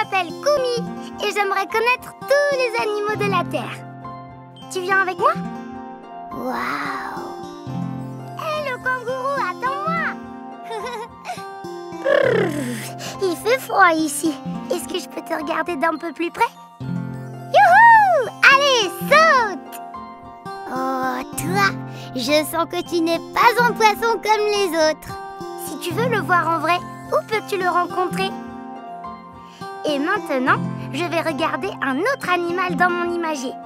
m'appelle Kumi et j'aimerais connaître tous les animaux de la Terre. Tu viens avec moi? Waouh! Hé, le kangourou, attends-moi! Il fait froid ici. Est-ce que je peux te regarder d'un peu plus près? Youhou! Allez, saute! Oh, toi, je sens que tu n'es pas un poisson comme les autres. Si tu veux le voir en vrai, où peux-tu le rencontrer? Et maintenant, je vais regarder un autre animal dans mon imagier.